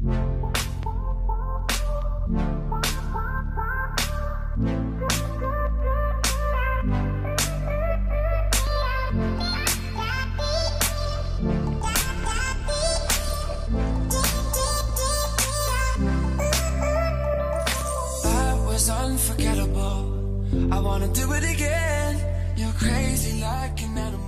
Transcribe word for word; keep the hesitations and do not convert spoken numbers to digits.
Unforgettable, I wanna do it again. You're crazy like an animal.